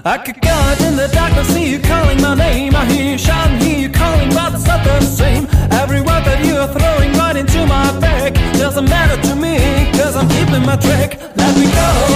I could go out in the dark and see you calling my name. I hear you shouting, hear you calling, but it's not the same. Every word that you are throwing right into my back doesn't matter to me, cause I'm keeping my track. Let me go.